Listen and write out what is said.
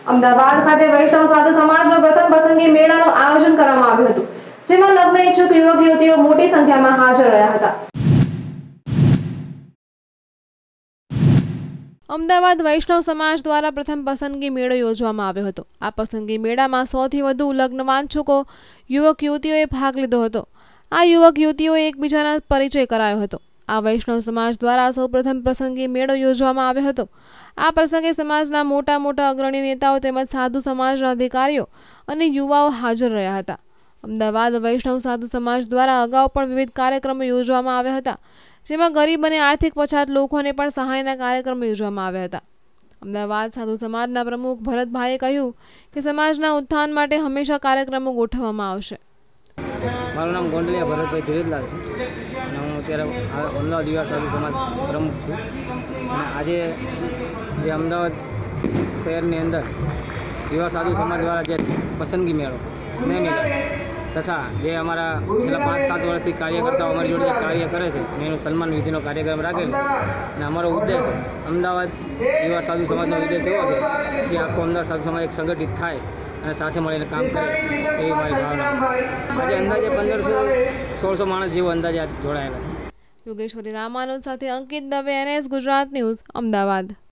અમદાવાદ ખાતે વૈષ્ણવ સાધુ સમાજનો પ્રથમ પસંદગી મેળાનું આયોજન કરવામાં આવ્યું હતું, જેમાં લગ્ન ઈચ્છુક યુવક યુવતીઓ મોટી સંખ્યામાં હાજર રહ્યા હતા। અમદાવાદ વૈષ્ણવ સમાજ દ્વારા પ્રથમ પસંદગી મેળો યોજવામાં આવ્યો હતો। આ પસંદગી મેળામાં 100 થી વધુ લગ્ન વાંછુકો યુવક યુવતીઓએ ભાગ લીધો હતો। આ યુવક યુવતીઓએ એકબીજાના પરિચય કરાયો હતો। આ વૈષ્ણવ સમાજ દ્વારા સૌપ્રથમ પસંદગી મેળો યોજવામાં આવ્યો હતો। આ પ્રસંગે સમાજના મોટા અગ્રણી નેતાઓ તેમજ સાધુ સમાજના અધિકારીઓ અને યુવાઓ હાજર રહ્યા હતા। અમદાવાદ વૈષ્ણવ સાધુ સમાજ દ્વારા અગાઉ પણ વિવિધ કાર્યક્રમો યોજવામાં આવ્યા હતા, જેમાં ગરીબ અને આર્થિક પછાત લોકોને પણ સહાયના કાર્યક્રમો યોજવામાં આવ્યા હતા। અમદાવાદ સાધુ સમાજના પ્રમુખ ભરતભાઈએ કહ્યું કે સમાજના ઉત્થાન માટે હંમેશા કાર્યક્રમો ગોઠવવામાં આવશે। મારું નામ ગોંડલિયા ભરતભાઈ ધીરજલાલ છે અને હું અત્યારે અમદાવાદ યુવા સાધુ સમાજ પ્રમુખ છું। અને આજે જે અમદાવાદ શહેરની અંદર યુવા સાધુ સમાજ દ્વારા જે પસંદગી મેળો સ્નેહ મિલન તથા જે અમારા છેલ્લા 5-7 વર્ષથી કાર્યકર્તાઓ અમારી જોડે જે કાર્ય કરે છે એનું સન્માન વિધિનો કાર્યક્રમ રાખેલ છે। અને અમારો ઉદ્દેશ અમદાવાદ યુવા સાધુ સમાજનો ઉદ્દેશ એવો છે જે આખો અમદાવાદ સાધુ સમાજ એક સંગઠિત થાય અને સાથે મળીને કામ કરે એવી મારી ભાવના। આજે અંદાજે 1500-1600 માણસ જેવો અંદાજે જોડાયેલા છે। યોગેશ્વરી રામાનુજ સાથે અંકિત દવે, NS ગુજરાત ન્યૂઝ, અમદાવાદ।